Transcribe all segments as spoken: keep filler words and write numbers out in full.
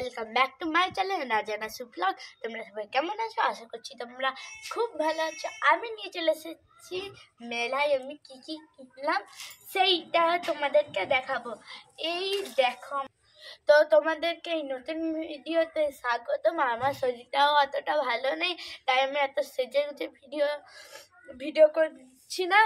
Welcome back to my channel রাজানা সুব্লগ। তোমরা সবাই কেমন আছো? আশা করছি তোমরা খুব ভালো আছো। আমি নিয়ে চলে এসেছি মেলায় আমি কী কী কিনলাম সেইটা তোমাদেরকে দেখাবো। এই দেখো, তো তোমাদেরকে এই নতুন ভিডিওতে স্বাগতম। আমার শরীরটাও অতটা ভালো নেই, তাই আমি এত সেজে গুজে ভিডিও ভিডিও করছি না।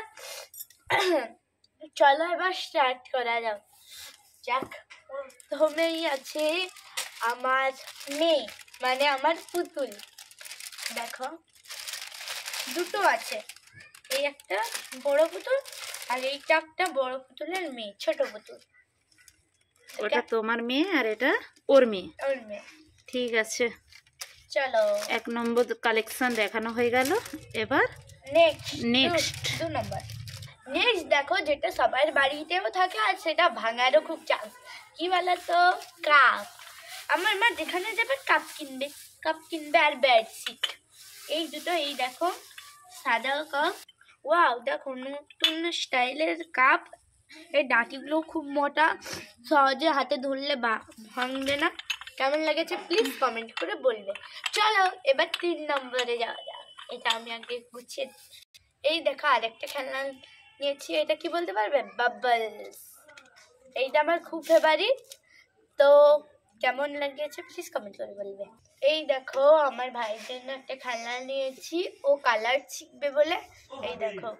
চলো এবার স্টার্ট করা যাক যাক প্রথমেই আছে আমার মেয়ে, মানে আমার পুতুল। দেখো দুটো আছে, এই একটা বড় পুতুল আর এইটা একটা বড় পুতুলের মেয়ে, ছোট পুতুল। ওটা তোমার মেয়ে আর এটা ওর মেয়ে। ওর মেয়ে। ঠিক আছে, চলো এক নম্বর কালেকশন দেখানো হয়ে গেল। এবার নেক্সট নেক্সট দু নম্বর। নেক্সট দেখো, যেটা সবার বাড়িতেও থাকে আর সেটা ভাঙারও খুব চান্স, কি বলো তো? কাপ। আমার মা যেখানে যাবে কাপ কিনবে, কাপ কিনবে আর বেডশিট। এই দুটো, এই দেখো সাদা কাপ। ওয়াও, দেখো নতুন স্টাইলের কাপ। এই ডাঁটিগুলো খুব মোটা, সহজে হাতে ধরলে ভাঙবে না। কেমন লেগেছে প্লিজ কমেন্ট করে বলবে। চলো এবার তিন নম্বরে যাওয়া যাক। এটা আমি আগে গুছিয়ে। এই দেখো আরেকটা খেলনা নিয়েছি, এটা কি বলতে পারবে? বাবলস। এইটা আমার খুব ফেভারিট, তো কেমন লেগেছে প্লিজ কমেন্ট করে বলবে। এই দেখো আমার ভাইয়ের জন্য একটা খেলনা নিয়েছি, ও কালার শিখবে বলে। এই দেখো,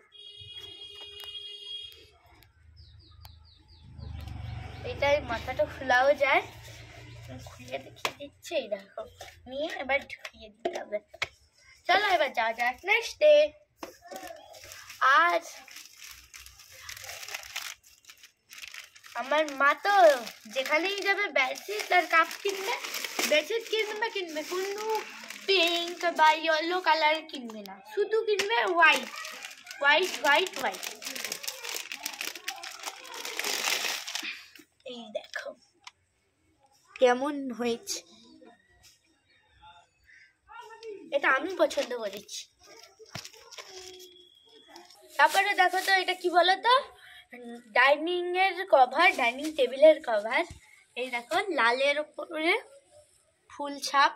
এটাই মাথাটা খোলাও যায়, খুলে দেখিয়ে দিচ্ছে। এই দেখো, নিয়ে এবার ঢুকিয়ে দিতে হবে। চলো এবার যাওয়া যাক নেক্সট ডে। আজ আমার মা তো যেখানেই যাবে বেডশিট আর কাপ কিনবে, বেডশিট কিনবে কিনবে কোনো পিঙ্ক বা ইয়েলো কালার কিনবে না, শুধু কিনবে হোয়াইট হোয়াইট হোয়াইট হোয়াইট। এই দেখো কেমন হয়েছে, এটা আমি পছন্দ করেছি। তারপরে দেখো তো এটা কি বলো তো? ডাইনিং এর কভার, ডাইনিং টেবিলের কভার। এই দেখো লালের উপরে ফুল ছাপ,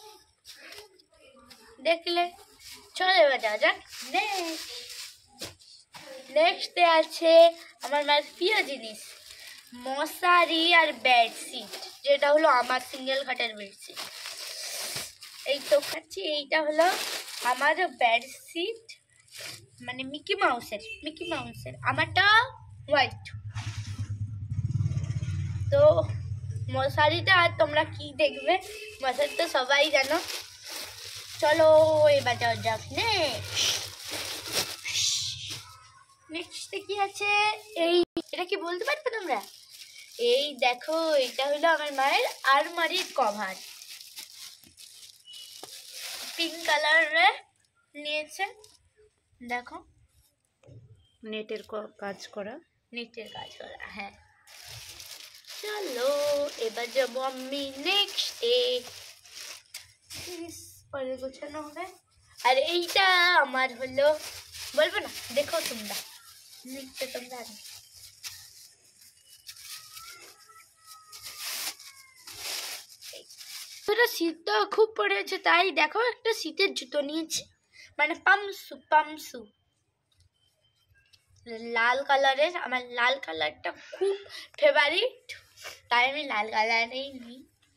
দেখলে? চলো এবার যাওয়া যাক নেক্সট। নেক্সটে আছে আমার মায়ের প্রিয় জিনিস, মশারি আর বেডশিট, যেটা হলো আমার সিঙ্গেল খাটের বেডশিট। এই তো খাচ্ছি, এইটা হলো আমার বেডশিট, মানে মিকি মাউসের মিকি মাউসের আমারটা হোয়াইট। তো মশারিটা আর তোমরা কি দেখবে, মশারি তো সবাই জানো। চলো এবার যাওয়া যাক নেক্সট। নেক্সটে কি আছে? এই এটা কি বলতে পারবে তোমরা? এই দেখো, এটা হলো আমার মায়ের আলমারির কভার, পিঙ্ক কালারের নিয়েছে। দেখো নেটের কাজ করা, নেটের কাজ করা, হ্যাঁ। চলো এবার যাবো আমি নেক্সটে, পরে গোছানো হবে। আর এইটা আমার হলো, বলবো না, দেখো তোমরা লিখতে তোমরা। শীতটা খুব পড়েছে, তাই দেখো একটা শীতের জুতো নিয়েছি, মানে পামসু পামসু লাল কালারের। আমার লাল কালারটা খুব ফেভারিট, তাই আমি লাল কালারেই নিই।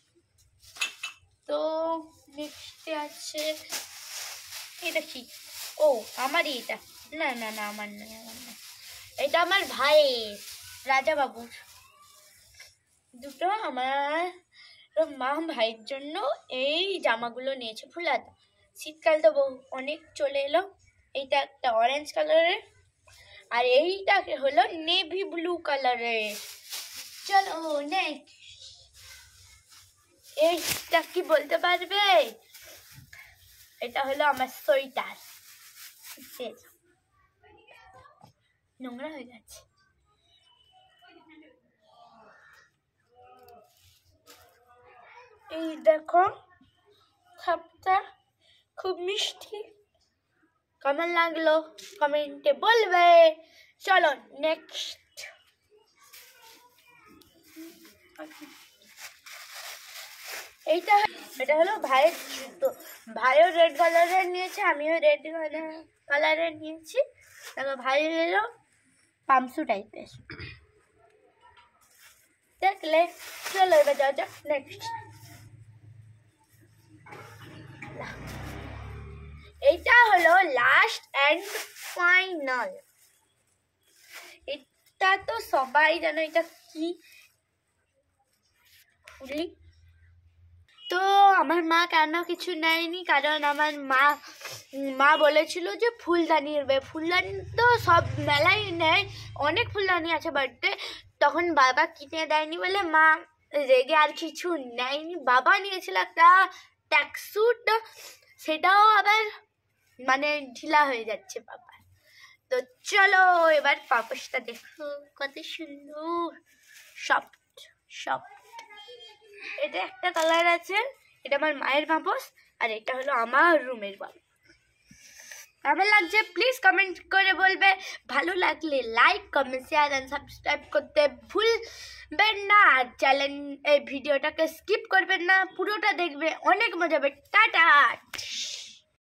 তো নেক্সটে আছে এটা কি? ও আমারই এটা, না না না আমার নয়, আমার না, এটা আমার ভাইয়ের, রাজা বাবুর। দুটো আমার মা ভাইয়ের জন্য এই জামাগুলো নিয়েছে, ফুলাতা। শীতকাল তো বহু অনেক চলে এলো। এইটা একটা অরেঞ্জ কালারের, আর এইটা হলো নেভি ব্লু কালারের। চলো নেক্সট। এইটা কি বলতে পারবে? এটা হলো আমার সোয়েটার, নোংরা হয়ে গেছে। এই দেখো খাপটা খুব মিষ্টি, কেমন লাগলো কমেন্টে বলবে। চলো নেক্সট। এইটা এটা হলো ভাইয়ের জুতো। ভাইও রেড কালারের নিয়েছে, আমিও রেড কালারের নিয়েছি। তারপর ভাই এলো পামসু টাইপের। দেখলে চলো এবার যাওয়া যাক নেক্সট। এইটা হলো লাস্ট অ্যান্ড ফাইনাল। এটা তো সবাই জানো এটা কি ফুলি। তো আমার মা কেন কিছু নেয়নি, কারণ আমার মা মা বলেছিল যে ফুলদানি নেবে। ফুলদানি তো সব মেলাই নেয়, অনেক ফুলদানি আছে বার্থডে, তখন বাবা কিনে দেয়নি বলে মা রেগে আর কিছু নেয়নি। বাবা নিয়েছিল একটা ট্যাক্সুট, সেটাও আবার মানে ঢিলা হয়ে যাচ্ছে বাবা। তো চলো এবার পাপোশটা দেখো কত সুন্দর, সফট সফট। এটা একটা কালার আছে, এটা আমার মায়ের পাপোশ, আর এটা হলো আমার রুমের পাপোশ। কেমন লাগছে প্লিজ কমেন্ট করে বলবে। ভালো লাগলে like comment share and subscribe করতে ভুলবেন না। আর চ্যানেল এই ভিডিওটাকে স্কিপ করবেন না, পুরোটা দেখবে, অনেক মজা হবে। টাটা।